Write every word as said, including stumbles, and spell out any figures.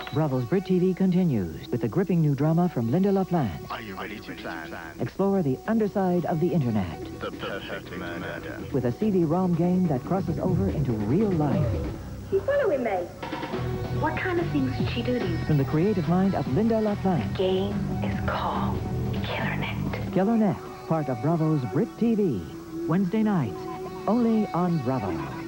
Bravo's Brit T V continues with the gripping new drama from Lynda Plante. Are you ready to plan? Explore the underside of the internet. The perfect murder. With a C D ROM game that crosses over into real life. She's following me. What kind of things did she do to you? From the creative mind of Lynda Plante. The game is called Killernet. Killernet, part of Bravo's Brit T V. Wednesday nights, only on Bravo.